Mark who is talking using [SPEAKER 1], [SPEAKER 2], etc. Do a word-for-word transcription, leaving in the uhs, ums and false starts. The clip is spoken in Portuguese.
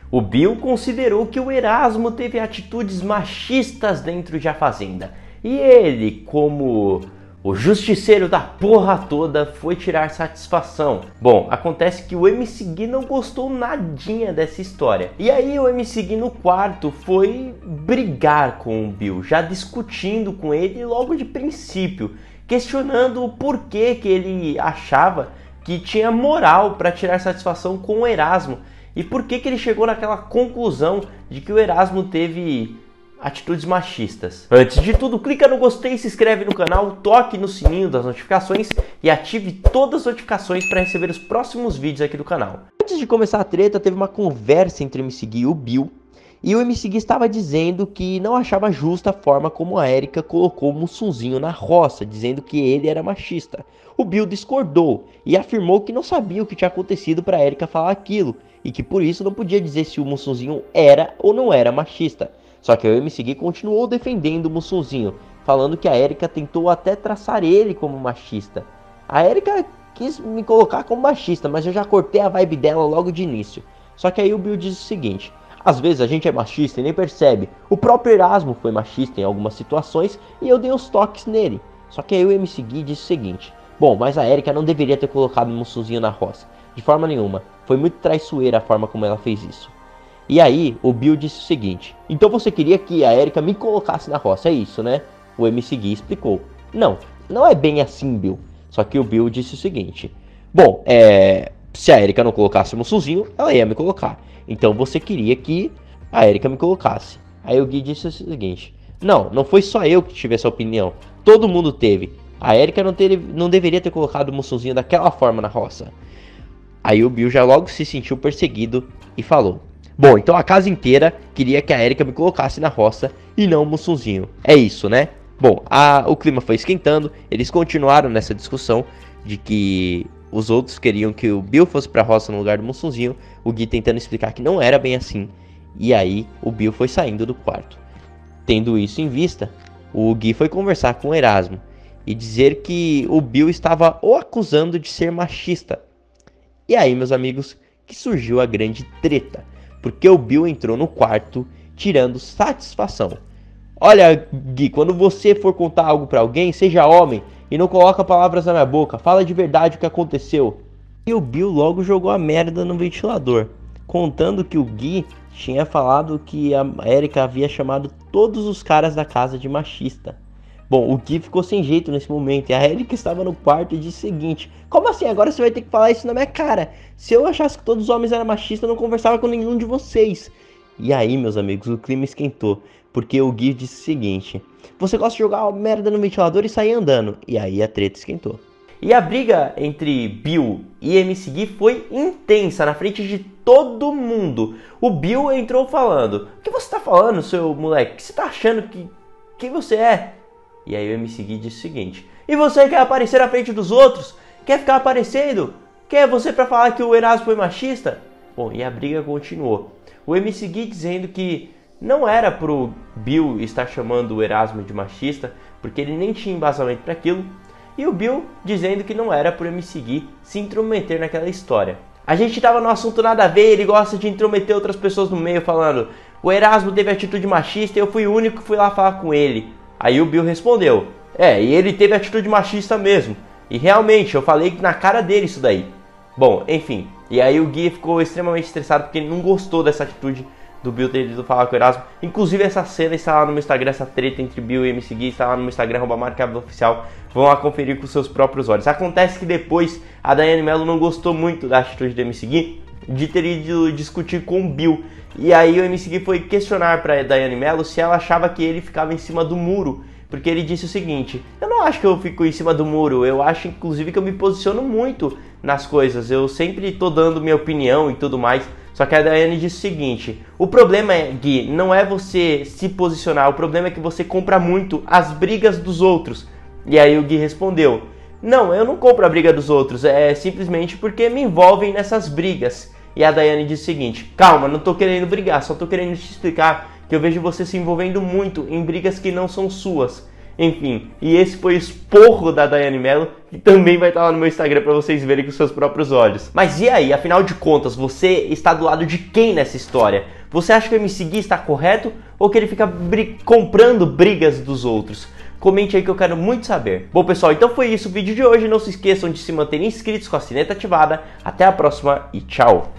[SPEAKER 1] O Bill considerou que o Erasmo teve atitudes machistas dentro de A Fazenda. E ele, como o justiceiro da porra toda, foi tirar satisfação. Bom, acontece que o M C Gui não gostou nadinha dessa história. E aí o M C Gui no quarto foi brigar com o Bill, já discutindo com ele logo de princípio, questionando o porquê que ele achava que tinha moral para tirar satisfação com o Erasmo. E por que que ele chegou naquela conclusão de que o Erasmo teve atitudes machistas. Antes de tudo, clica no gostei, se inscreve no canal, toque no sininho das notificações e ative todas as notificações para receber os próximos vídeos aqui do canal. Antes de começar a treta, teve uma conversa entre o M C Gui e o Bill, e o M C Gui estava dizendo que não achava justa a forma como a Erika colocou o Mussunzinho na roça, dizendo que ele era machista. O Bill discordou e afirmou que não sabia o que tinha acontecido para a Erika falar aquilo, e que por isso não podia dizer se o Mussunzinho era ou não era machista. Só que o M C Gui continuou defendendo o Mussunzinho, falando que a Erika tentou até traçar ele como machista. A Erika quis me colocar como machista, mas eu já cortei a vibe dela logo de início. Só que aí o Bill diz o seguinte: às vezes a gente é machista e nem percebe. O próprio Erasmo foi machista em algumas situações e eu dei uns toques nele. Só que aí o M C Gui disse o seguinte: bom, mas a Erika não deveria ter colocado o Mussunzinho na roça. De forma nenhuma. Foi muito traiçoeira a forma como ela fez isso. E aí, o Bill disse o seguinte: então você queria que a Erika me colocasse na roça, é isso, né? O M C Gui explicou: não, não é bem assim, Bill. Só que o Bill disse o seguinte: bom, é... se a Erika não colocasse o Mussunzinho, ela ia me colocar. Então você queria que a Erika me colocasse. Aí o Gui disse o seguinte: não, não foi só eu que tive essa opinião. Todo mundo teve. A Erika não, teve, não deveria ter colocado o Mussunzinho daquela forma na roça. Aí o Bill já logo se sentiu perseguido e falou: bom, então a casa inteira queria que a Erika me colocasse na roça e não o Mussunzinho. É isso, né? Bom, a, o clima foi esquentando, eles continuaram nessa discussão de que os outros queriam que o Bill fosse pra roça no lugar do Mussunzinho, o Gui tentando explicar que não era bem assim. E aí o Bill foi saindo do quarto. Tendo isso em vista, o Gui foi conversar com o Erasmo e dizer que o Bill estava o acusando de ser machista. E aí, meus amigos, que surgiu a grande treta, porque o Bill entrou no quarto tirando satisfação. Olha, Gui, quando você for contar algo pra alguém, seja homem e não coloca palavras na minha boca, fala de verdade o que aconteceu. E o Bill logo jogou a merda no ventilador, contando que o Gui tinha falado que a Erika havia chamado todos os caras da casa de machista. Bom, o Gui ficou sem jeito nesse momento e a Erika estava no quarto e disse o seguinte: como assim? Agora você vai ter que falar isso na minha cara. Se eu achasse que todos os homens eram machistas, eu não conversava com nenhum de vocês. E aí, meus amigos, o clima esquentou, porque o Gui disse o seguinte: você gosta de jogar merda no ventilador e sair andando. E aí a treta esquentou. E a briga entre Bill e M C Gui foi intensa na frente de todo mundo. O Bill entrou falando: o que você tá falando, seu moleque? O que você tá achando que... quem você é? E aí o M C Gui disse o seguinte: e você quer aparecer à frente dos outros? Quer ficar aparecendo? Quer você pra falar que o Erasmo foi machista? Bom, e a briga continuou. O M C Gui dizendo que não era pro Bill estar chamando o Erasmo de machista, porque ele nem tinha embasamento para aquilo. E o Bill dizendo que não era pro M C Gui se intrometer naquela história. A gente tava no assunto nada a ver, ele gosta de intrometer outras pessoas no meio falando: o Erasmo teve atitude machista e eu fui o único que fui lá falar com ele. Aí o Bill respondeu: é, e ele teve atitude machista mesmo. E realmente, eu falei na cara dele isso daí. Bom, enfim. E aí o Gui ficou extremamente estressado porque ele não gostou dessa atitude do Bill ter ido falar com o Erasmo. Inclusive essa cena está lá no meu Instagram, essa treta entre Bill e M C Gui está lá no meu Instagram, arroba marcaoficial. Vão lá conferir com seus próprios olhos. Acontece que depois a Daiane Mello não gostou muito da atitude do M C Gui de ter ido discutir com o Bill. E aí o M C Gui foi questionar para Daiane Mello se ela achava que ele ficava em cima do muro, porque ele disse o seguinte: eu não acho que eu fico em cima do muro, eu acho inclusive que eu me posiciono muito nas coisas, eu sempre tô dando minha opinião e tudo mais. Só que a Daiane disse o seguinte: o problema, é, Gui, não é você se posicionar, o problema é que você compra muito as brigas dos outros. E aí o Gui respondeu: não, eu não compro a briga dos outros, é simplesmente porque me envolvem nessas brigas. E a Daiane disse o seguinte: calma, não tô querendo brigar, só tô querendo te explicar que eu vejo você se envolvendo muito em brigas que não são suas. Enfim, e esse foi o esporro da Daiane Mello, que também vai estar lá no meu Instagram para vocês verem com seus próprios olhos. Mas e aí, afinal de contas, você está do lado de quem nessa história? Você acha que o M C Gui está correto ou que ele fica bri- comprando brigas dos outros? Comente aí que eu quero muito saber. Bom pessoal, então foi isso o vídeo de hoje. Não se esqueçam de se manterem inscritos com a sineta ativada. Até a próxima e tchau!